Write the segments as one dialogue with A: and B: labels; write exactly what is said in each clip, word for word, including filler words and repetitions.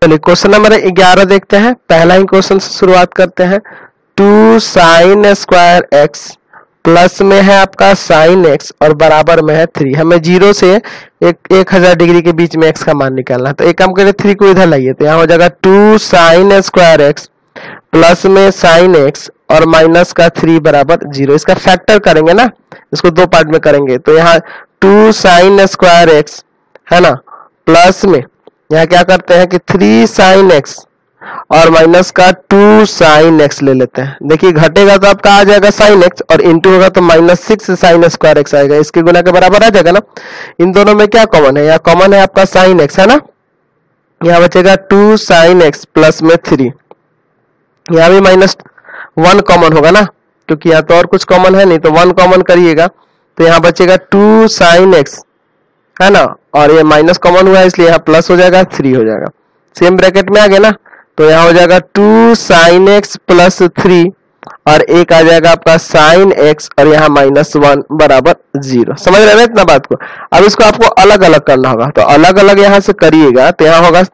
A: चलिए question number ग्यारह देखते हैं। पहला ही क्वेश्चन से शुरुआत करते हैं। Two sine square x plus में है आपका साइन एक्स और बराबर में है थ्री। हमें जीरो से एक एक हजार डिग्री के बीच में एक्स का मान निकालना है। तो एक काम करें, थ्री को इधर लाइए, तो यहाँ हो जाएगा two sine square x plus में साइन एक्स और माइनस का थ्री बराबर जीरो। इसका फैक्टर करेंगे ना, इसको दो पार्ट में करेंगे। तो यहाँ टू साइन स्क्वायर एक्स है ना, प्लस में यहाँ क्या करते हैं कि थ्री साइन एक्स और माइनस का टू साइन एक्स ले लेते हैं। देखिए घटेगा तो आपका आ जाएगा साइन एक्स और इंटू होगा तो minus six sine square x आएगा। इसके गुना के बराबर आ जाएगा ना। इन दोनों में क्या कॉमन है, यहाँ कॉमन है आपका साइन एक्स है ना। यहाँ बचेगा टू साइन एक्स प्लस में थ्री, यहाँ भी माइनस वन कॉमन होगा ना, क्योंकि यहाँ तो और कुछ कॉमन है नहीं, तो वन कॉमन करिएगा तो यहाँ बचेगा टू साइन एक्स है ना, और ये माइनस कॉमन हुआ है इसलिए यहाँ प्लस हो जाएगा, थ्री हो जाएगा। सेम ब्रैकेट में आ गया ना, तो यहाँ हो जाएगा two sine x plus three और एक आ जाएगा आपका साइन एक्स और यहाँ माइनस वन बराबर जीरो। समझ रहे हैं इतना बात को। अब इसको आपको अलग अलग करना होगा, तो अलग अलग यहाँ से करिएगा तो यहाँ होगा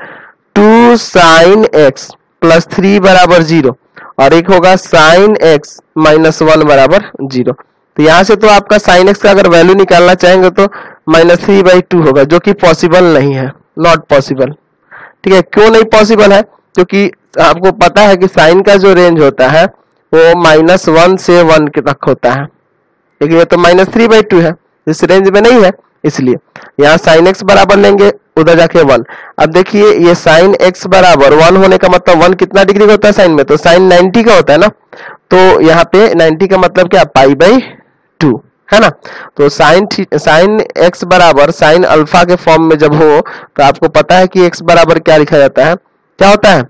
A: two sine x plus three बराबर जीरो और एक होगा साइन एक्स माइनस वन बराबर जीरो। तो यहाँ से तो आपका साइन एक्स का अगर वैल्यू निकालना चाहेंगे तो माइनस थ्री बाई टू होगा, जो कि पॉसिबल नहीं है, नॉट पॉसिबल। ठीक है, क्यों नहीं पॉसिबल है, क्योंकि आपको पता है कि साइन का जो रेंज होता है वो माइनस वन से वन के तक होता है, लेकिन ये तो माइनस थ्री बाई टू है, इस रेंज में नहीं है, इसलिए यहाँ साइन एक्स बराबर लेंगे, उधर जाके वन। अब देखिए ये साइन एक्स बराबर वन होने का मतलब वन कितना डिग्री का होता है साइन में, तो साइन नाइन्टी का होता है ना। तो यहाँ पे नाइन्टी का मतलब क्या, पाई बाई टू है ना। तो साइन साइन एक्स बराबर साइन अल्फा के फॉर्म में जब हो तो आपको पता है कि एक्स बराबर क्या लिखा जाता है, क्या होता है,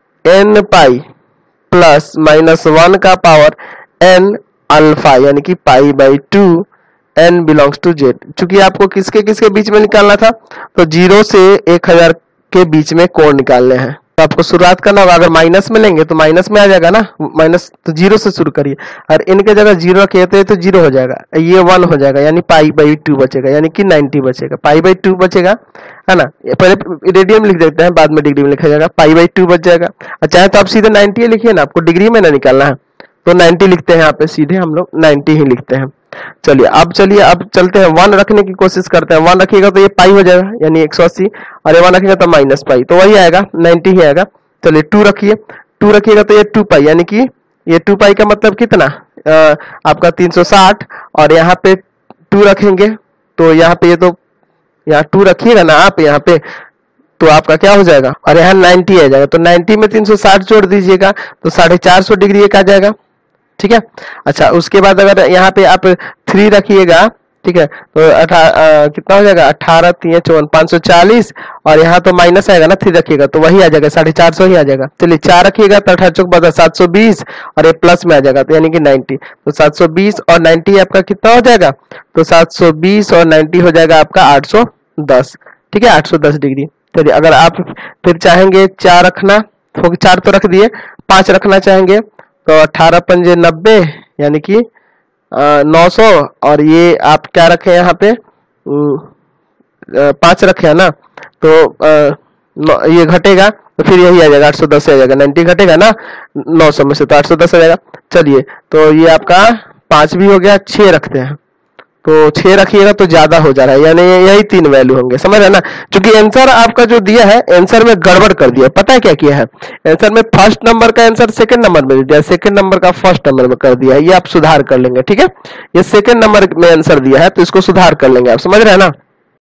A: n pi plus minus one का पावर एन अल्फा, यानी कि pi by two n belongs to Z. चूंकि आपको किसके किसके बीच में निकालना था, तो जीरो से एक हजार के बीच में कोण निकालने हैं। तो आपको शुरुआत करना होगा, अगर माइनस में लेंगे तो माइनस में आ जाएगा ना, माइनस तो जीरो से शुरू करिए और इनके जगह जीरो रखिए तो ये तो जीरो हो जाएगा, ये वन हो जाएगा, यानी पाई बाई टू बचेगा, यानी कि नाइन्टी बचेगा, पाई बाई टू बचेगा है ना। पहले रेडियन लिख देते हैं, बाद में डिग्री में लिखा जाएगा, पाई बाई टू बच जाएगा। चाहे तो आप सीधे नाइन्टी लिखिए ना, आपको डिग्री में ना निकालना है तो नाइन्टी लिखते हैं, यहाँ पे सीधे हम लोग नाइन्टी ही लिखते हैं। चलिए अब चलिए अब चलते हैं, वन रखने की कोशिश करते हैं। वन रखिएगा तो ये पाई हो जाएगा, यानी एक सौ अस्सी, और ये वन रखिएगा तो माइनस पाई, तो वही आएगा, नाइन्टी ही आएगा। चलिए टू रखिए, टू रखिएगा तो ये टू पाई, यानी कि ये टू पाई का मतलब कितना, आ, आपका तीन सौ साठ, और यहाँ पे टू रखेंगे तो यहाँ पे ये तो यहाँ टू रखिएगा ना आप यहाँ पे, तो आपका क्या हो जाएगा, और यहाँ नाइन्टी आ जाएगा, तो नाइन्टी में तीन सौ साठ जोड़ दीजिएगा तो साढ़े चार सौ डिग्री एक आ जाएगा। ठीक है, अच्छा उसके बाद अगर यहाँ पे आप थ्री रखिएगा, ठीक है, तो अठारह कितना हो जाएगा, अठारह तीन चौवन पाँच सौ चालीस, और यहाँ तो माइनस आएगा ना, थ्री रखिएगा तो वही आ जाएगा, साढ़े चार सौ ही आ जाएगा। चलिए चार रखिएगा तो अठारह चौक बता सात सौ बीस, और ये प्लस में आ जाएगा तो यानी कि नाइन्टी, तो सात सौ बीस और नाइन्टी आपका कितना हो जाएगा, तो सात सौ बीस और नाइन्टी हो जाएगा आपका आठ सौ दस। ठीक है, आठ सौ दस डिग्री। चलिए अगर आप फिर चाहेंगे चार रखना, तो चार तो रख दिए, पांच रखना चाहेंगे तो अठारह पंजे नब्बे, यानी कि नौ सौ, और ये आप क्या रखे यहाँ पे, पांच रखे है ना, तो आ, ये घटेगा तो फिर यही आ जाएगा, आठ सौ दस आ जाएगा, नाइन्टी घटेगा ना नौ सौ में से तो आठ सौ दस आ जाएगा। चलिए तो ये आपका पांच भी हो गया, छह रखते हैं, तो छह रखिएगा तो ज्यादा हो जा रहा है, यानी यही तीन वैल्यू होंगे, समझ रहे ना। क्योंकि आंसर आपका जो दिया है, आंसर में गड़बड़ कर दिया, पता है क्या किया है, आंसर में फर्स्ट नंबर का आंसर सेकंड नंबर में दिया, सेकंड नंबर का फर्स्ट नंबर में कर दिया है, ये आप सुधार कर लेंगे। ठीक है, ये सेकंड नंबर में आंसर दिया है तो इसको सुधार कर लेंगे आप, समझ रहे हैं ना।